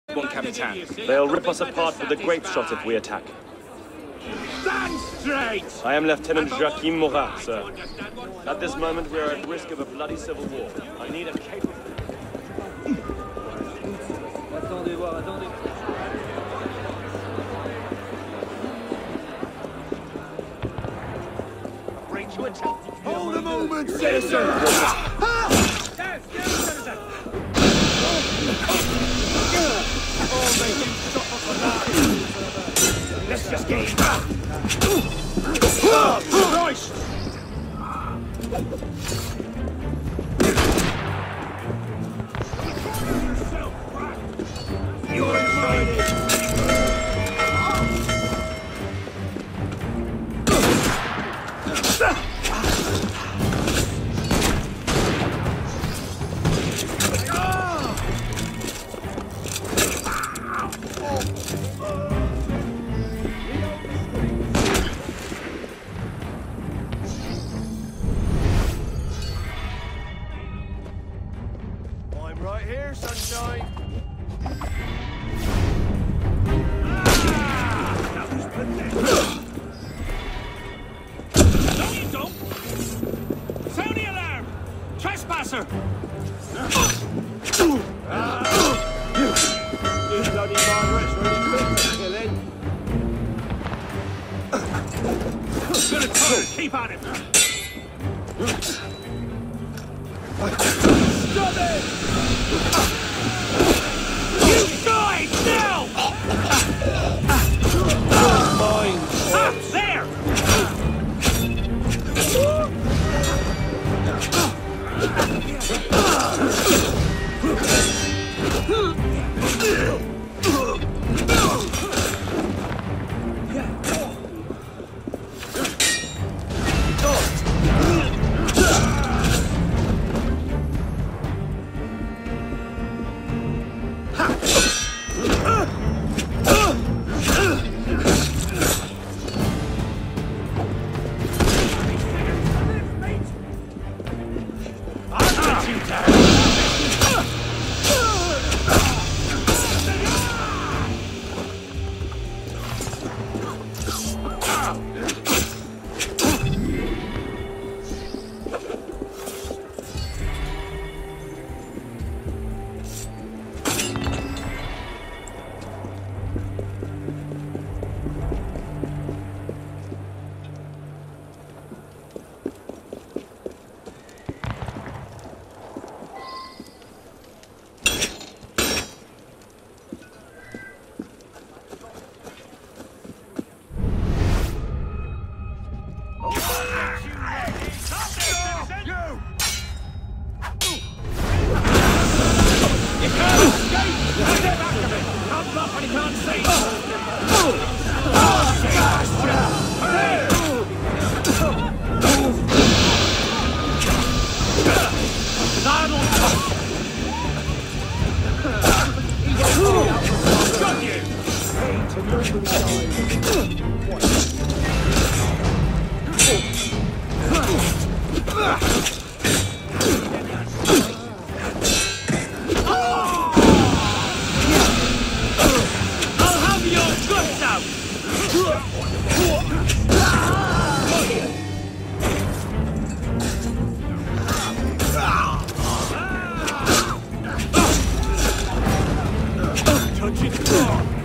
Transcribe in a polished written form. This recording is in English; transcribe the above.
Mon Capitan. They'll rip us apart with the grape shot if we attack. Stand straight! I am Lieutenant Joachim Murat, sir. At this moment, we are at risk of a bloody civil war. I need a capable... Attendez voir, attendez. Break to attack! Hold a moment, citizen! Yes, citizen! Oh, may you suffer for that! Let's just get it back! Christ! You're invited! I'm right here, sunshine. No, you don't! Sound the alarm! Trespasser! You bloody Margaret's really quick to kill him. Good at turn, keep at him! Stop it! You die now! Mine. Ah, there! Touch it.